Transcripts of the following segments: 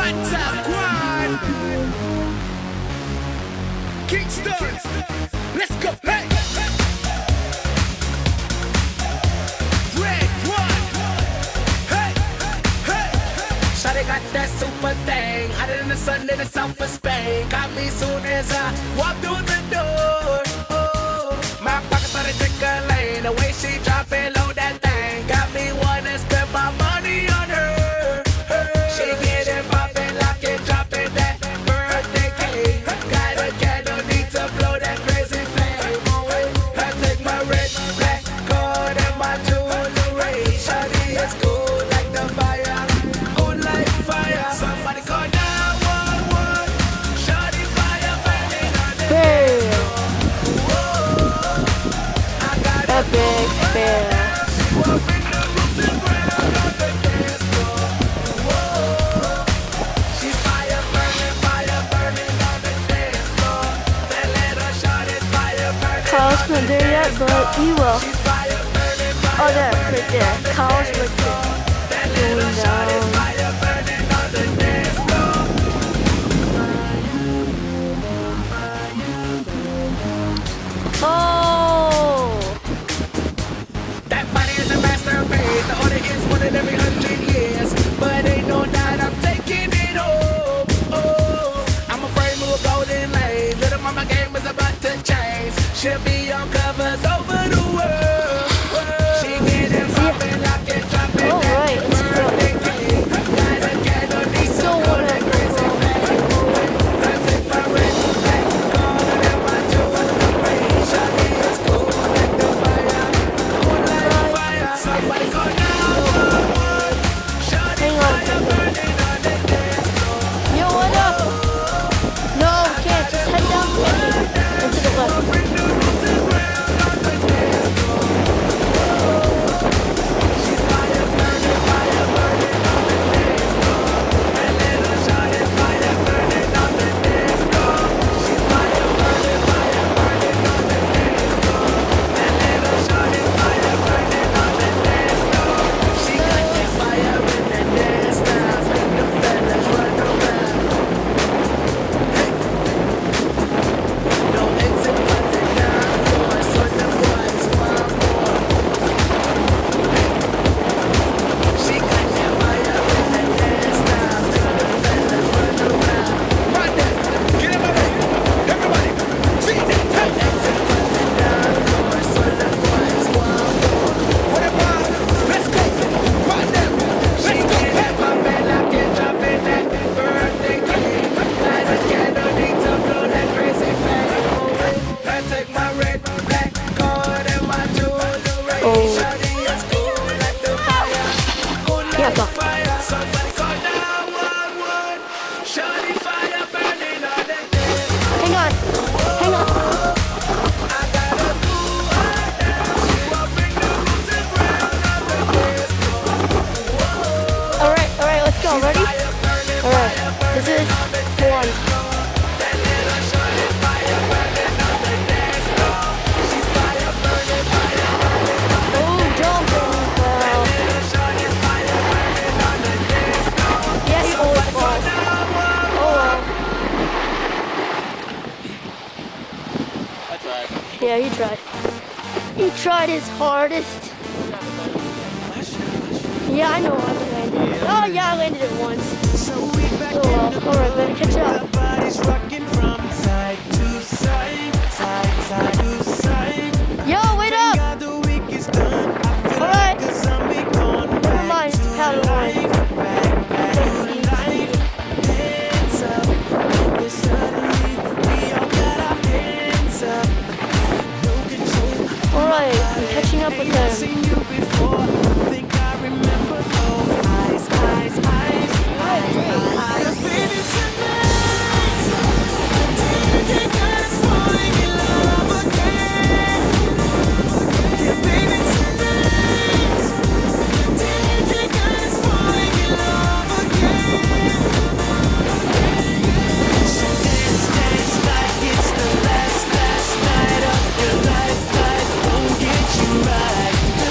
What's up, Quan? Kingston, let's go, hey! Red one, hey, hey! Shawty got that super thing, hotter than the sun in the south of Spain. Got me soon as I walk through the door. Oh, my pocket started tickling, the way she drop it low that thing. Got me wanna spend my money on her. She get it poppin', lock it, drop it, that birthday cake. Got a candle, need to blow that crazy flame. I take my red, black card and my jewelry. Shawty is cool like the fire, cool like fire. Somebody call 911. Shawty fire burning on the dance floor. I got a big fair. Kyle's not there yet, but he will. Oh, there, right there. Kyle's right there. Going down. Oh! That body is a masterpiece. The order is one in every 100 years. But ain't no doubt I'm taking it home. Oh, I'm afraid move golden lane. Little mama game is about to change. She'll be on covers over the world. She get it poppin', lock it, drop it. Oh, right, it's birthday cake. Got a candle, need to blow that crazy flame. I take my red, black card and my jewelry. Shawty is cool like the fire, cool like fire. Somebody call 911. Shawty fire burning on the dance floor. Yo, what up? No, can't. Just head down and to the left. Yeah, he tried. He tried his hardest. Yeah, I know I landed. Oh yeah, I landed it once. Oh well. Alright, better catch up. Yo, wait up! Alright. Never mind, it's paddle line. Alright, I'm catching up with them. Like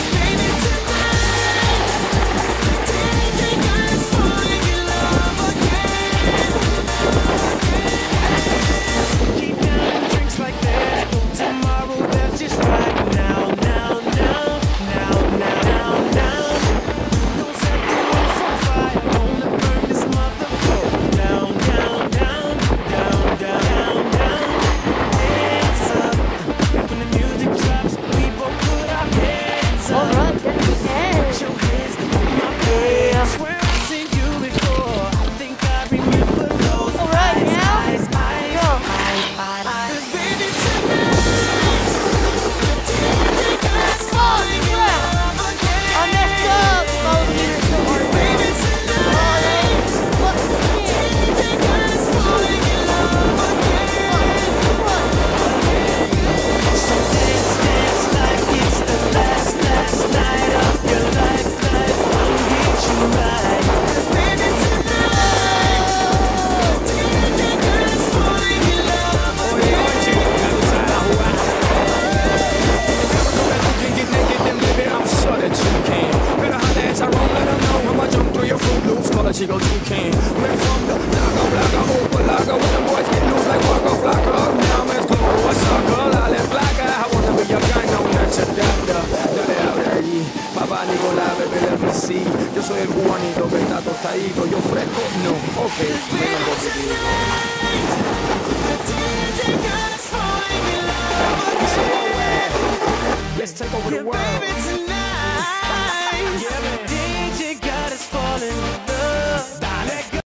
pesadito, yo fresco, no. Ok, vengan conmigo. Let's take over the world.